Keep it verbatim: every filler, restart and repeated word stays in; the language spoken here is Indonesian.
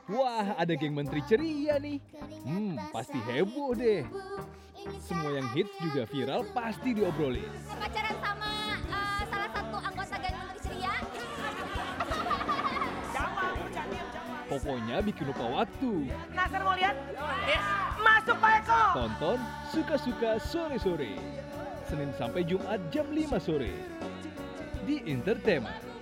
Wah, ada geng menteri ceria nih. Hmm, pasti heboh deh. Semua yang hits juga viral pasti diobrolin. Pacaran sama eh, salah satu anggota geng menteri ceria. Pokoknya bikin lupa waktu. Nasir mau lihat? Yes. Masuk Pak Eko. Tonton Suka-Suka Sore-Sore. Senin sampai Jumat jam lima sore. Di Entertainment.